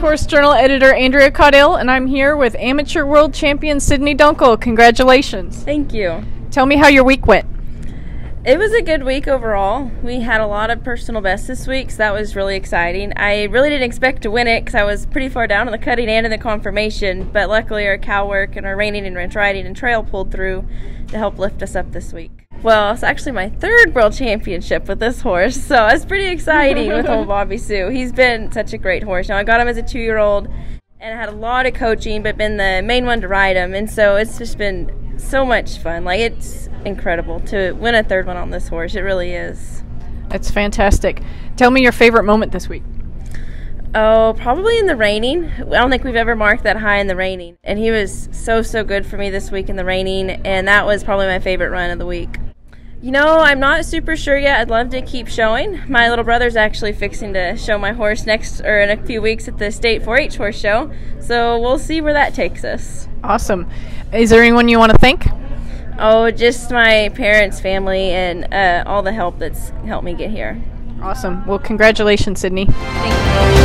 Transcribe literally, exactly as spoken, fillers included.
Horse Journal editor Andrea Caudill, and I'm here with amateur world champion Sidney Dunkel. Congratulations. Thank you. Tell me how your week went. It was a good week overall. We had a lot of personal bests this week, so that was really exciting. I really didn't expect to win it because I was pretty far down in the cutting and in the conformation, but luckily our cow work and our reining and ranch riding and trail pulled through to help lift us up this week. Well, it's actually my third world championship with this horse, so it's pretty exciting with old Bobbie Sue. He's been such a great horse. Now, I got him as a two-year-old, and I had a lot of coaching, but been the main one to ride him, and so it's just been so much fun. Like, it's incredible to win a third one on this horse. It really is. That's fantastic. Tell me your favorite moment this week. Oh, probably in the reining. I don't think we've ever marked that high in the reining, and he was so, so good for me this week in the reining, and that was probably my favorite run of the week. You know, I'm not super sure yet. I'd love to keep showing. My little brother's actually fixing to show my horse next, or in a few weeks at the State four H Horse Show, so we'll see where that takes us. Awesome. Is there anyone you want to thank? Oh, just my parents, family, and uh, all the help that's helped me get here. Awesome. Well, congratulations, Sidney. Thank you.